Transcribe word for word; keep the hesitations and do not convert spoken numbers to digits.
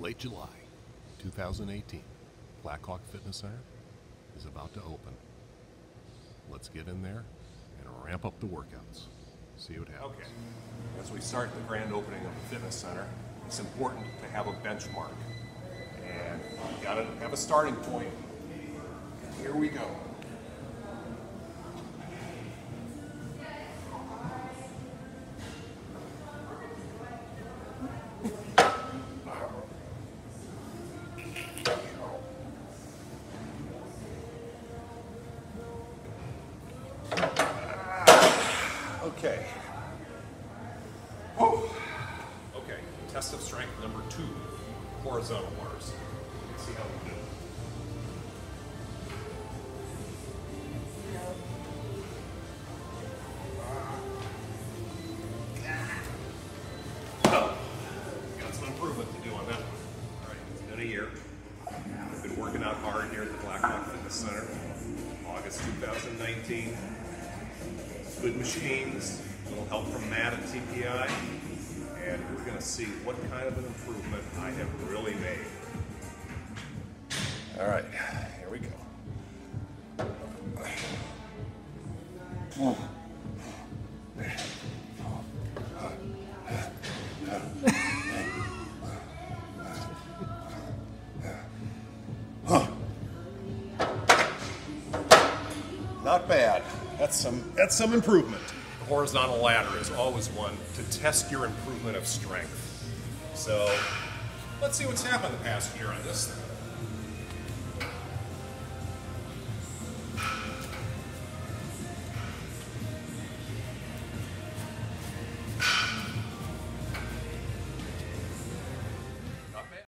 Late July two thousand eighteen, Black Hawk Fitness Center is about to open. Let's get in there and ramp up the workouts. See what happens. Okay. As we start the grand opening of the fitness center, it's important to have a benchmark. And you gotta have a starting point. And here we go. Okay. Whew. Okay, test of strength number two, horizontal bars. Let's see how we do. Oh, got some improvement to do on that one. All right, it's been a year. I've been working out hard here at the Black Hawk Fitness Center, August two thousand nineteen. Good machines, a little help from Matt at T P I, and we're going to see what kind of an improvement I have really made. All right, here we go. Not bad. That's some, that's some improvement. The horizontal ladder is always one to test your improvement of strength. So let's see what's happened the past year on this thing.